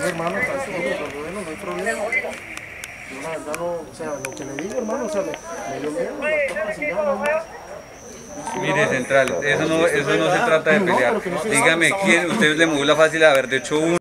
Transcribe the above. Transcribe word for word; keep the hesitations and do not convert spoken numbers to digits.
digo, hermano, tranquilo, pero bueno, no hay problema. Yo la verdad no, o sea, lo que le digo, hermano, o sea, me, me dio miedo, las cosas y ya no más. Mire, Central, eso no, eso no se trata de pelear. Dígame, ¿quién? Usted le movió la fácil de haber hecho uno.